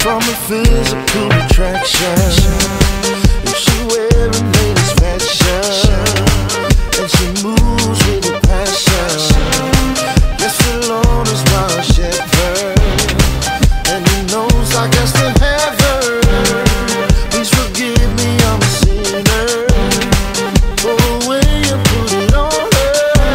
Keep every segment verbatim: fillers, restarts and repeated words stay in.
from a physical attraction. If she wearing latest fashion and she moves with a passion, yes, alone is my shepherd, and he knows I got to have her. Please forgive me, I'm a sinner for the way you put it on her.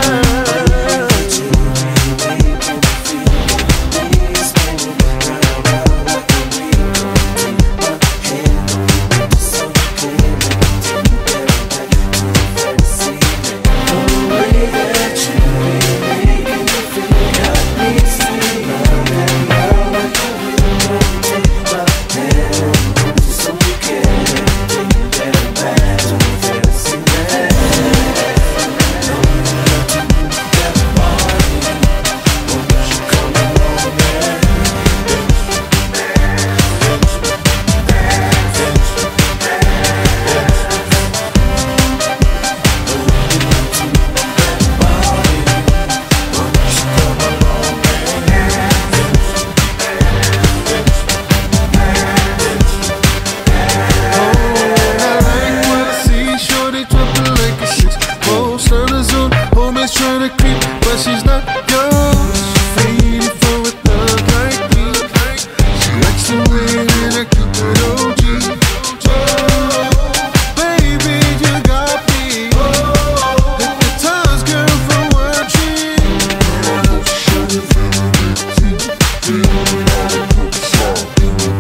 Trying to creep, but she's not yours. She's fading for a thug like me. She likes to win in a Cupid O G. Oh, baby, you got me. Hypnotized, girl, from watching. Oh,